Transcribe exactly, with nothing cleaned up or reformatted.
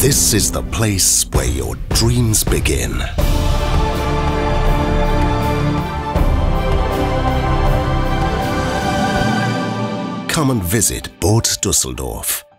This is the place where your dreams begin. Come and visit Boot Düsseldorf.